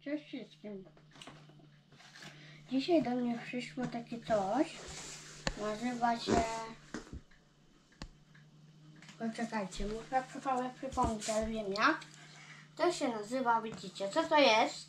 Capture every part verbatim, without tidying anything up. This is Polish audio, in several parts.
Cześć wszystkim. Dzisiaj do mnie przyszło takie coś. Nazywa się... Poczekajcie, muszę przypomnieć, przypomnieć, ale wiem jak. To się nazywa, widzicie, co to jest?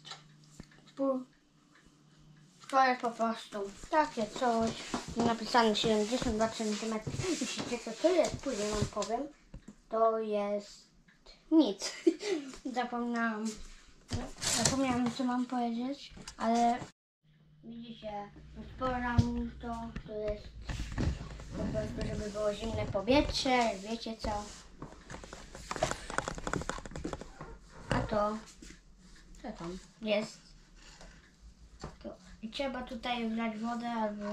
To jest po prostu takie coś. Napisane siedemdziesiąt dwa centymetry. Myślicie, co to jest? Później wam powiem. To jest nic. Zapomniałam. Zapomniałam, co mam powiedzieć, ale widzicie, otworzam to, to jest po prostu, żeby było zimne powietrze, wiecie co. A to, co tam jest? To. I trzeba tutaj wlać wodę albo...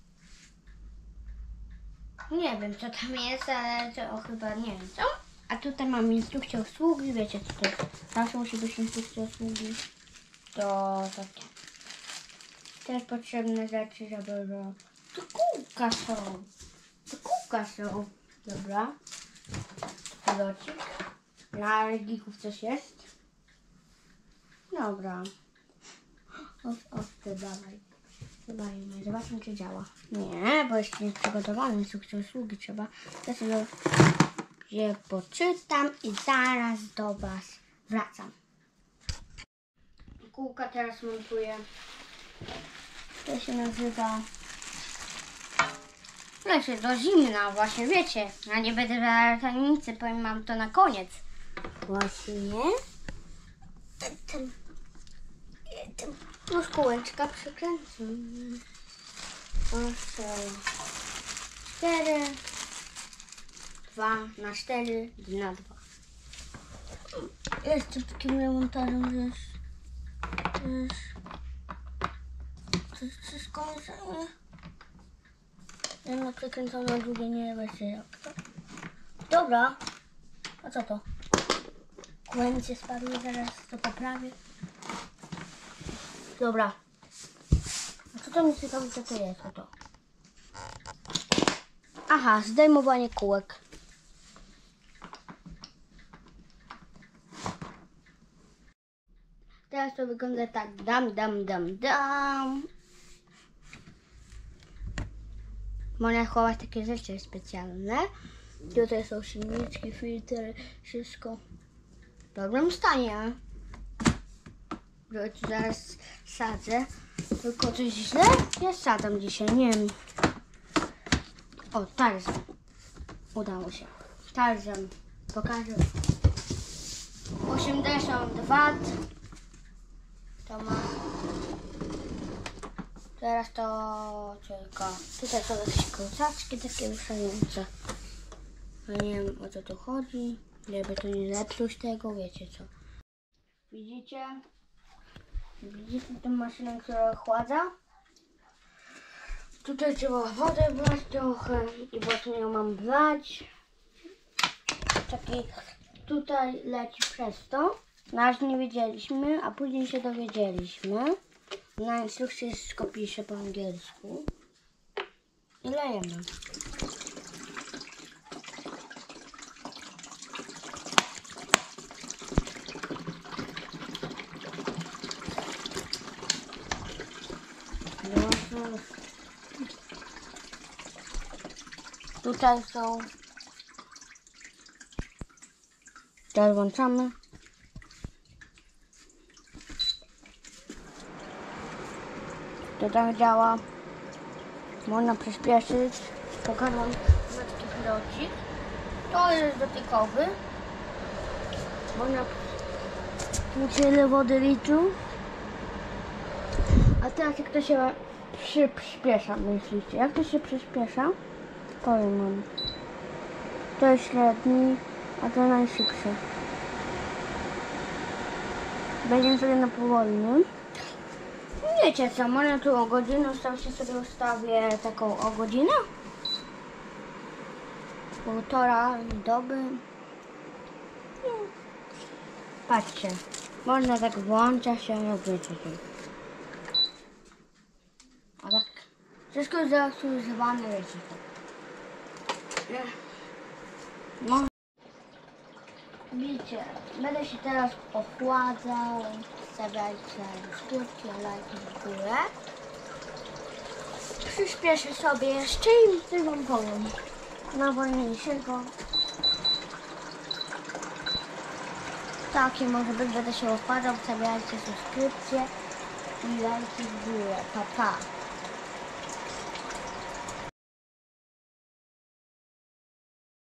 Nie wiem, co tam jest, ale to chyba nie wiem co. A tutaj mam instrukcję obsługi, wiecie co to jest. Zawsze musi być instrukcja obsługi. To takie. Też potrzebne rzeczy, żeby... To kółka są. To kółka są. Dobra. Pilocik. Dla alergików coś jest. Dobra. O, o, ty dawaj. Zobaczmy, zobaczmy czy działa. Nie, bo jeszcze nie jest przygotowany. Instrukcja obsługi trzeba. Ja sobie je poczytam i zaraz do was wracam. Kółka teraz montuję. To się nazywa... Leży do zimna, właśnie wiecie. Ja nie będę brała tajemnicy, powiem mam to na koniec. Właśnie. Ten, ten, no kółeczka przykręcimy. Cztery. Dwa na cztery na dwa. Jeszcze takim remontażem, że jest... To jest wszystko nie. Jedno przekręcone, drugie nie, weźcie jak to. Dobra. A co to? Kłęcie spadły, zaraz to poprawię. Dobra. A co to mi ciekawe, co to jest? Co to? Aha, zdejmowanie kółek. Teraz to wygląda tak. Dam, dam, dam, dam. Można chować takie rzeczy specjalne. Tutaj są silniczki, filtry, wszystko w dobrym stanie. Tu zaraz sadzę. Tylko coś źle? Ja sadzam dzisiaj, nie wiem. O, Tarzan. Udało się. Tarzan. Pokażę. osiemdziesiąt wat. To ma. Teraz to tylko. Tutaj są jakieś kołcaczki takie ruszające. Ja nie wiem o co tu chodzi. Żeby to nie zepsuć tego, wiecie co. Widzicie? Widzicie tę maszynę, która ochładza? Tutaj trzeba wodę wlać trochę i właśnie ją mam wlać. Taki tutaj leci przez to. Na razie nie wiedzieliśmy, a później się dowiedzieliśmy. Na instrukcji wszystko pisze po angielsku. I lejemy. Tutaj są. Teraz włączamy. To tak działa. Można przyspieszyć. Pokażę wam taki pilocik. To jest dotykowy. Można tyle wody liczył. A teraz jak to się przyspiesza, myślicie? Jak to się przyspiesza? Powiem wam. To jest średni, a to najszybszy. Będziemy sobie na powolnym. Wiecie co, można tu o godzinę, ustawcie sobie ustawię taką o godzinę. Półtora doby. Patrzcie, można tak włącza się, jak wiecie co. A tak, wszystko jest zaktualizowane, wiecie co. No. Widzicie, będę się teraz ochładzał. Stawiajcie skórki, lajki w górę. Przyspieszę sobie jeszcze i coś wam powiem. Na wolniejszego. Takie może być, będę się ochładzał. Stawiajcie subskrypcje i lajki w górę. Pa, pa.